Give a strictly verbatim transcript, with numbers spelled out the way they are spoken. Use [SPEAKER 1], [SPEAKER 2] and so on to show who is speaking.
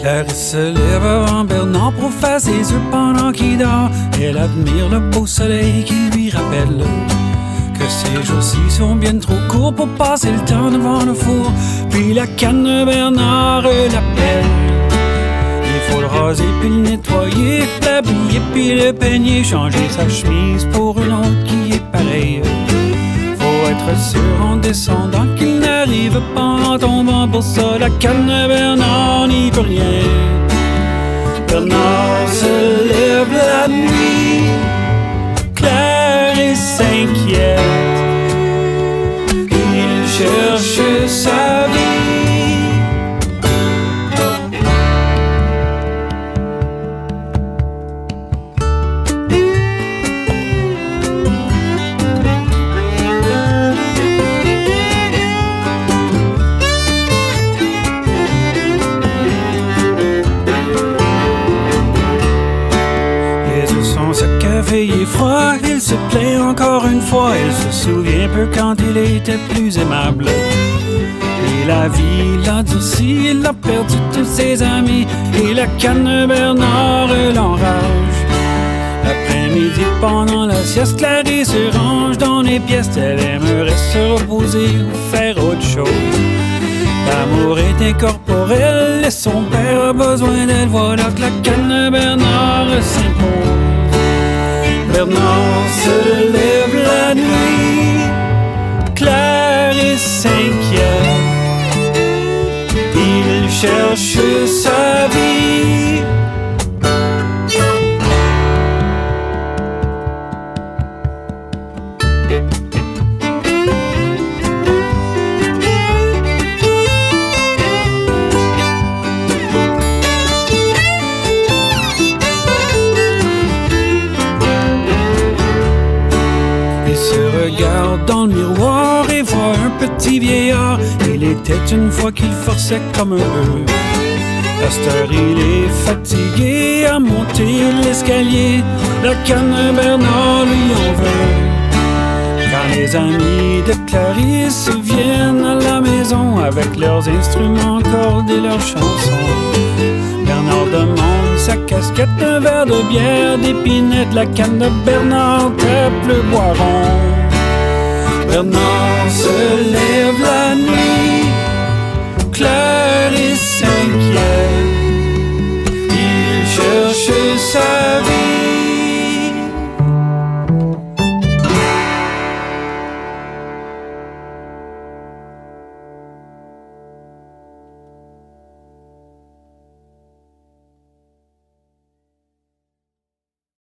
[SPEAKER 1] Clarisse se lève avant Bernard pour faire ses yeux pendant qu'il dort. Elle admire le beau soleil qui lui rappelle que ces jours-ci sont bien trop courts pour passer le temps devant le four. Puis la canne de Bernard l'appelle. Il faut le raser puis le nettoyer, l'habiller puis le peigner, changer sa chemise pour une autre qui est pareille. Faut être sûr en descendant qu'il n'arrive pas en tombant. Pour ça la canne de Bernard n'y peut rien. Bernard se lève la nuit, Clarisse s'inquiète. Il cherche sa vie. Il est froid, il se plaint encore une fois. Il se souvient peu quand il était plus aimable. Et la vie l'a durci, il a perdu tous ses amis. Et la canne de Bernard l'enrage. L'après-midi, pendant la sieste, Clarisse se range dans les pièces. Elle aimerait se reposer ou faire autre chose. L'amour est incorporel et son père a besoin d'elle. Voilà que la canne de Bernard s'impose. Bernard se lève la nuit, Clarisse s'inquiète. Il cherche sa vie. Regarde dans le miroir et voit un petit vieillard. Il était une fois qu'il forçait comme un bœuf. À cette heure, il est fatigué à monter l'escalier. La canne de Bernard lui en veut. Quand les amis de Clarisse viennent à la maison avec leurs instruments, cordes et leurs chansons, Bernard demande sa casquette, un verre de bière, d'épinette. La canne de Bernard tape le boiron. Bernard se lève la nuit, Clarisse s'inquiète. Il cherche sa vie.